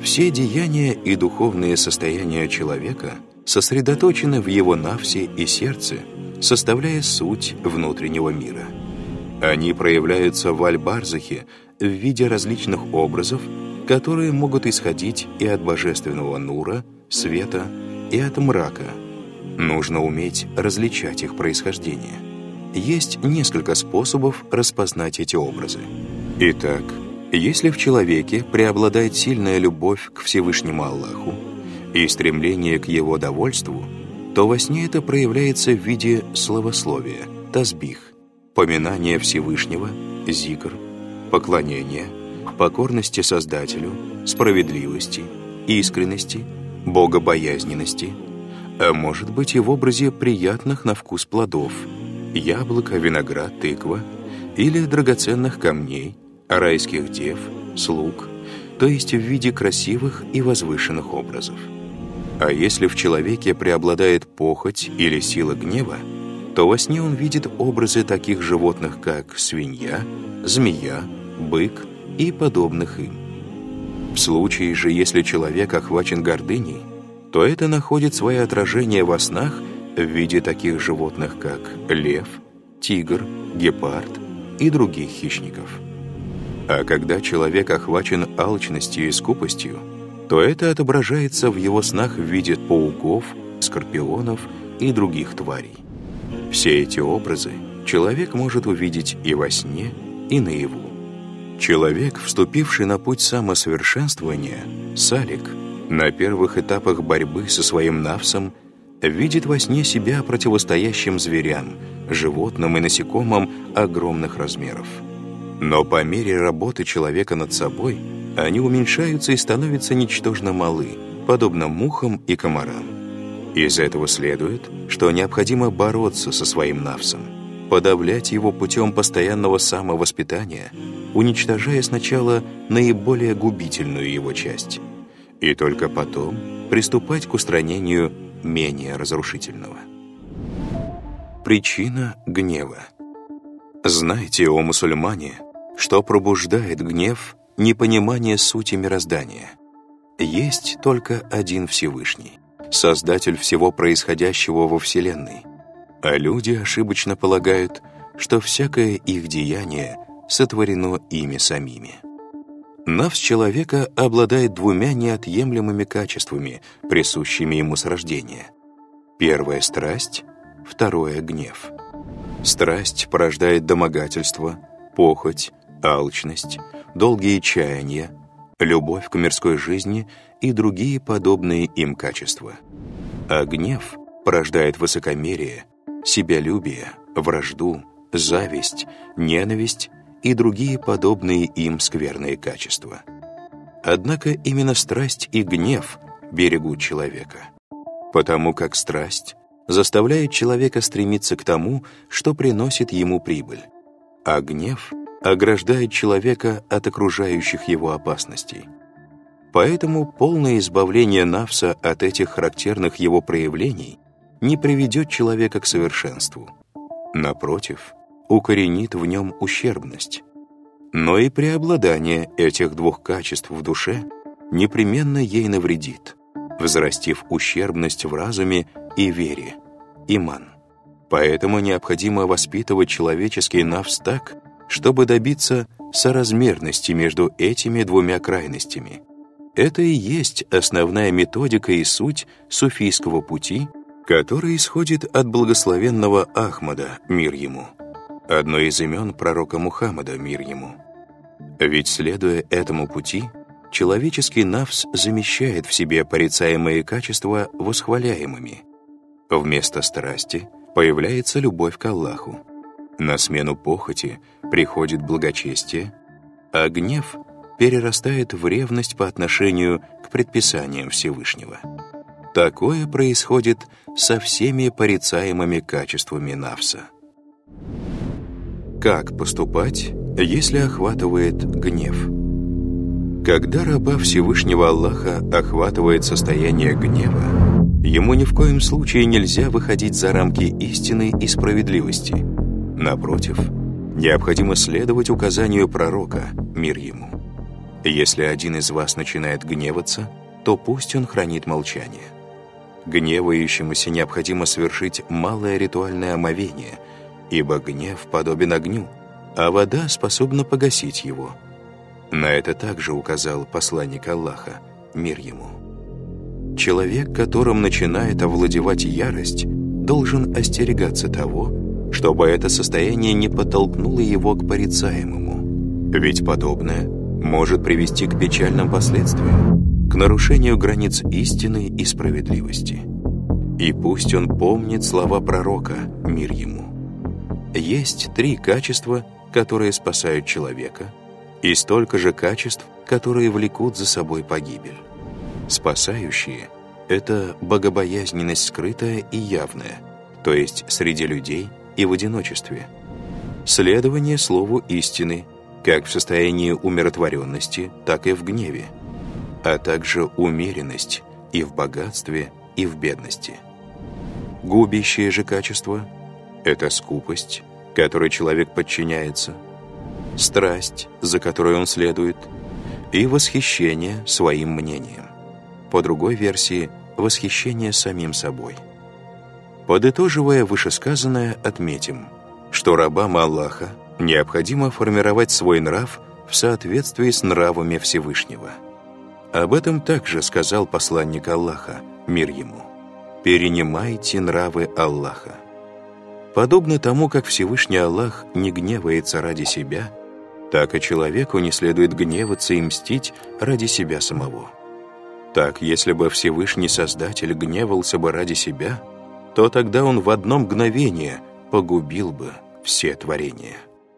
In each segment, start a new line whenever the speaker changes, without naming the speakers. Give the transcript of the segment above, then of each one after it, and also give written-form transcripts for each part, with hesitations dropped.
Все деяния и духовные состояния человека сосредоточены в его нафсе и сердце, составляя суть внутреннего мира. Они проявляются в Аль-Барзахе в виде различных образов, которые могут исходить и от божественного нура, света, и от мрака. Нужно уметь различать их происхождение. Есть несколько способов распознать эти образы. Итак, если в человеке преобладает сильная любовь к Всевышнему Аллаху и стремление к Его довольству, то во сне это проявляется в виде славословия, тасбих, поминания Всевышнего, зикр, поклонения, покорности Создателю, справедливости, искренности, богобоязненности, а может быть и в образе приятных на вкус плодов, яблоко, виноград, тыква или драгоценных камней, райских дев, слуг, то есть в виде красивых и возвышенных образов. А если в человеке преобладает похоть или сила гнева, то во сне он видит образы таких животных, как свинья, змея, бык и подобных им. В случае же, если человек охвачен гордыней, то это находит свое отражение во снах в виде таких животных, как лев, тигр, гепард и других хищников. А когда человек охвачен алчностью и скупостью, то это отображается в его снах в виде пауков, скорпионов и других тварей. Все эти образы человек может увидеть и во сне, и наяву. Человек, вступивший на путь самосовершенствования, салик, на первых этапах борьбы со своим нафсом, видит во сне себя противостоящим зверям, животным и насекомым огромных размеров. Но по мере работы человека над собой они уменьшаются и становятся ничтожно малы, подобно мухам и комарам. Из этого следует, что необходимо бороться со своим нафсом, подавлять его путем постоянного самовоспитания, уничтожая сначала наиболее губительную его часть, и только потом приступать к устранению менее разрушительного. Причина гнева. Знайте, о мусульмане, что пробуждает гнев непонимание сути мироздания. Есть только один Всевышний, Создатель всего происходящего во Вселенной, а люди ошибочно полагают, что всякое их деяние сотворено ими самими. Нафс человека обладает двумя неотъемлемыми качествами, присущими ему с рождения. Первое — страсть, второе — гнев. Страсть порождает домогательство, похоть, алчность, долгие чаяния, любовь к мирской жизни и другие подобные им качества. А гнев порождает высокомерие, себялюбие, вражду, зависть, ненависть и другие подобные им скверные качества. Однако именно страсть и гнев берегут человека, потому как страсть заставляет человека стремиться к тому, что приносит ему прибыль, а гнев ограждает человека от окружающих его опасностей. Поэтому полное избавление нафса от этих характерных его проявлений не приведет человека к совершенству. Напротив, укоренит в нем ущербность. Но и преобладание этих двух качеств в душе непременно ей навредит, взрастив ущербность в разуме и вере, иман. Поэтому необходимо воспитывать человеческий нафс так, чтобы добиться соразмерности между этими двумя крайностями. Это и есть основная методика и суть суфийского пути, который исходит от благословенного Ахмада, мир ему, одно из имен пророка Мухаммада, мир ему. Ведь, следуя этому пути, человеческий нафс замещает в себе порицаемые качества восхваляемыми. Вместо страсти появляется любовь к Аллаху. На смену похоти приходит благочестие, а гнев перерастает в ревность по отношению к предписаниям Всевышнего. Такое происходит со всеми порицаемыми качествами нафса. Как поступать, если охватывает гнев? Когда раба Всевышнего Аллаха охватывает состояние гнева, ему ни в коем случае нельзя выходить за рамки истины и справедливости. Напротив, необходимо следовать указанию пророка, мир ему. Если один из вас начинает гневаться, то пусть он хранит молчание. Гневающемуся необходимо совершить малое ритуальное омовение, ибо гнев подобен огню, а вода способна погасить его. На это также указал посланник Аллаха, мир ему. Человек, которым начинает овладевать ярость, должен остерегаться того, чтобы это состояние не подтолкнуло его к порицаемому. Ведь подобное может привести к печальным последствиям, к нарушению границ истины и справедливости. И пусть он помнит слова пророка, мир ему. Есть 3 качества, которые спасают человека, и столько же качеств, которые влекут за собой погибель. Спасающие — это богобоязненность скрытая и явная, то есть среди людей и в одиночестве. Следование слову истины, как в состоянии умиротворенности, так и в гневе, а также умеренность и в богатстве, и в бедности. Губящее же качество — это скупость, которой человек подчиняется, страсть, за которой он следует, и восхищение своим мнением. По другой версии — восхищение самим собой. Подытоживая вышесказанное, отметим, что рабам Аллаха необходимо формировать свой нрав в соответствии с нравами Всевышнего. Об этом также сказал посланник Аллаха, мир ему. «Перенимайте нравы Аллаха». Подобно тому, как Всевышний Аллах не гневается ради себя, так и человеку не следует гневаться и мстить ради себя самого. Так, если бы Всевышний Создатель гневался бы ради себя, то тогда он в одно мгновение погубил бы все творения.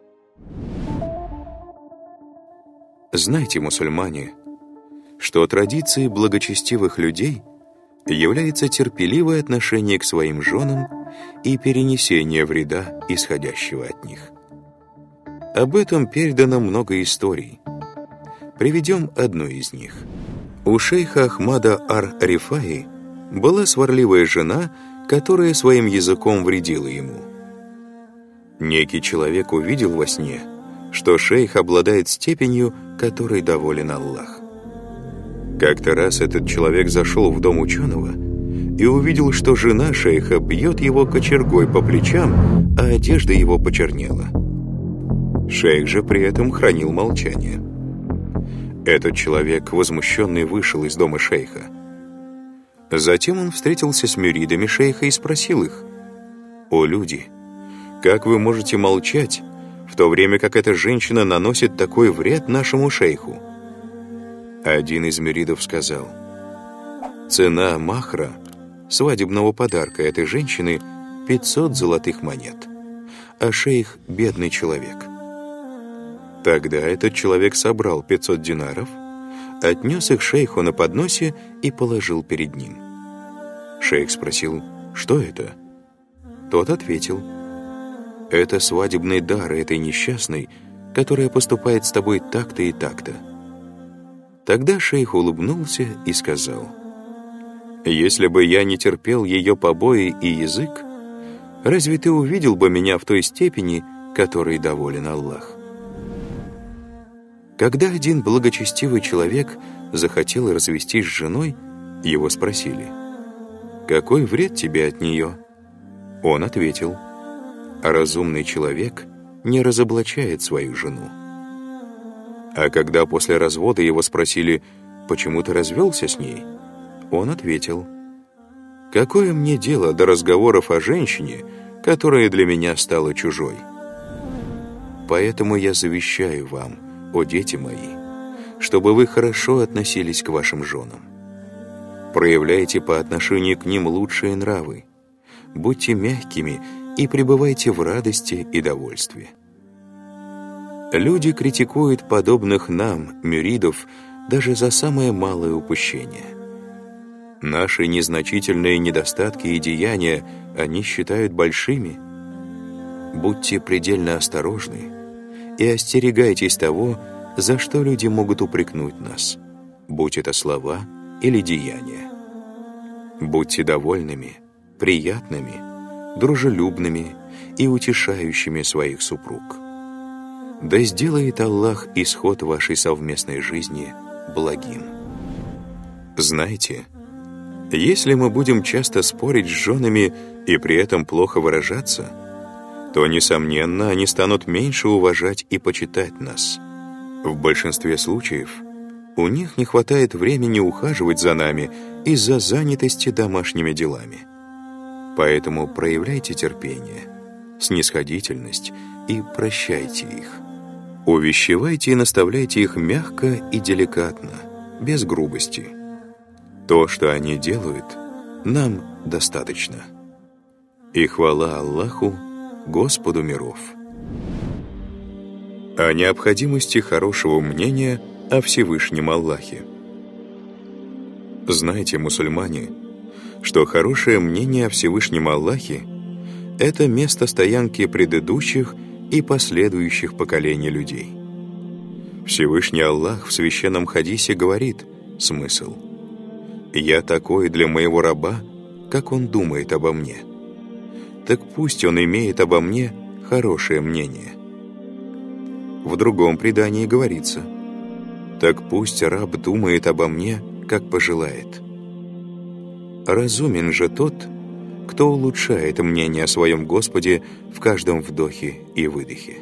Знайте, мусульмане, что традицией благочестивых людей является терпеливое отношение к своим женам и перенесение вреда, исходящего от них. Об этом передано много историй. Приведем одну из них. У шейха Ахмада ар-Рифаи была сварливая жена, которая своим языком вредила ему. Некий человек увидел во сне, что шейх обладает степенью, которой доволен Аллах. Как-то раз этот человек зашел в дом ученого и увидел, что жена шейха бьет его кочергой по плечам, а одежда его почернела. Шейх же при этом хранил молчание. Этот человек, возмущенный, вышел из дома шейха. Затем он встретился с мюридами шейха и спросил их: «О люди, как вы можете молчать, в то время как эта женщина наносит такой вред нашему шейху?» Один из мюридов сказал: «Цена махра, свадебного подарка этой женщины, 500 золотых монет, а шейх — бедный человек». Тогда этот человек собрал 500 динаров, отнес их шейху на подносе и положил перед ним. Шейх спросил: «Что это?» Тот ответил: «Это свадебный дар этой несчастной, которая поступает с тобой так-то и так-то». Тогда шейх улыбнулся и сказал: «Если бы я не терпел ее побои и язык, разве ты увидел бы меня в той степени, которой доволен Аллах?» Когда один благочестивый человек захотел развестись с женой, его спросили: «Какой вред тебе от нее?» Он ответил: «Разумный человек не разоблачает свою жену». А когда после развода его спросили: «Почему ты развелся с ней?», он ответил: «Какое мне дело до разговоров о женщине, которая для меня стала чужой? Поэтому я завещаю вам, о дети мои, чтобы вы хорошо относились к вашим женам. Проявляйте по отношению к ним лучшие нравы, будьте мягкими и пребывайте в радости и довольстве». Люди критикуют подобных нам, мюридов, даже за самое малое упущение. Наши незначительные недостатки и деяния они считают большими. Будьте предельно осторожны и остерегайтесь того, за что люди могут упрекнуть нас, будь это слова или деяния. Будьте довольными, приятными, дружелюбными и утешающими своих супруг. Да сделает Аллах исход вашей совместной жизни благим. Знаете, если мы будем часто спорить с женами и при этом плохо выражаться, то, несомненно, они станут меньше уважать и почитать нас. В большинстве случаев у них не хватает времени ухаживать за нами из-за занятости домашними делами. Поэтому проявляйте терпение, снисходительность и прощайте их. Увещевайте и наставляйте их мягко и деликатно, без грубости. То, что они делают, нам достаточно. И хвала Аллаху, Господу миров. О необходимости хорошего мнения о Всевышнем Аллахе. Знайте, мусульмане, что хорошее мнение о Всевышнем Аллахе — это место стоянки предыдущих и последующих поколений людей. Всевышний Аллах в священном хадисе говорит, смысл: «Я такой для моего раба, как он думает обо мне. Так пусть он имеет обо мне хорошее мнение». В другом предании говорится: «Так пусть раб думает обо мне, как пожелает». Разумен же тот, кто улучшает мнение о своем Господе в каждом вдохе и выдохе.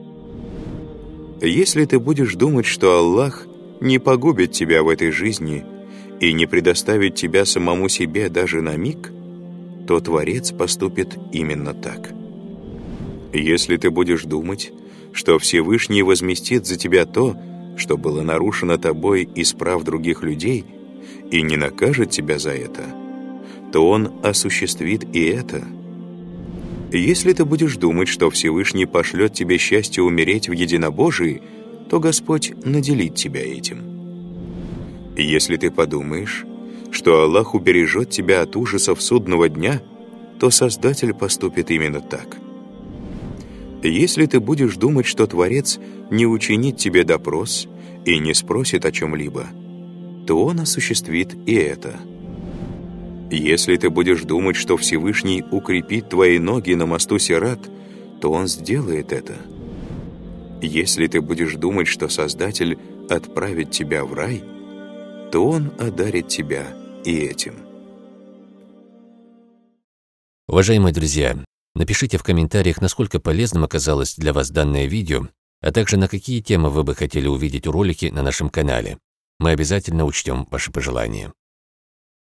Если ты будешь думать, что Аллах не погубит тебя в этой жизни и не предоставит тебя самому себе даже на миг, то Творец поступит именно так. Если ты будешь думать, что Всевышний возместит за тебя то, что было нарушено тобой из прав других людей, и не накажет тебя за это, то Он осуществит и это. Если ты будешь думать, что Всевышний пошлет тебе счастье умереть в единобожии, то Господь наделит тебя этим. Если ты подумаешь, что Аллах убережет тебя от ужасов судного дня, то Создатель поступит именно так. Если ты будешь думать, что Творец не учинит тебе допрос и не спросит о чем-либо, то Он осуществит и это. Если ты будешь думать, что Всевышний укрепит твои ноги на мосту Сират, то Он сделает это. Если ты будешь думать, что Создатель отправит тебя в рай, то Он одарит тебя и этим.
Уважаемые друзья, напишите в комментариях, насколько полезным оказалось для вас данное видео, а также на какие темы вы бы хотели увидеть ролики на нашем канале. Мы обязательно учтем ваши пожелания.